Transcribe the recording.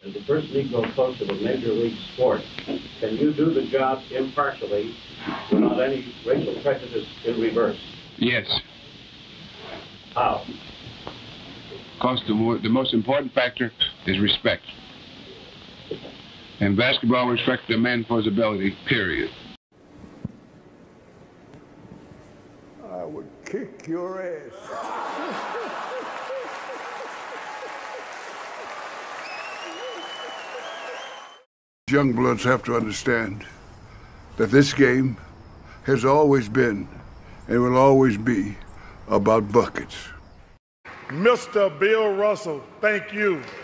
as the first Negro coach of a major league sport, can you do the job impartially without any racial prejudice in reverse? Yes. How? Because the most important factor is respect. And basketball respects the man for his ability, period. I would kick your ass. Young bloods have to understand that this game has always been and will always be about buckets. Mr. Bill Russell, thank you.